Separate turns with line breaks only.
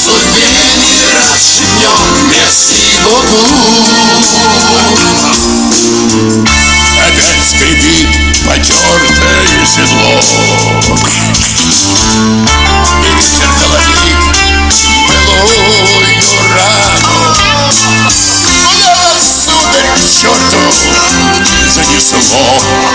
судьбе не расшибнем. Мерси боку.
Опять скрипит потертое седло, и ветер холодит былую рану. Куда вас, сударь, к черту занесло?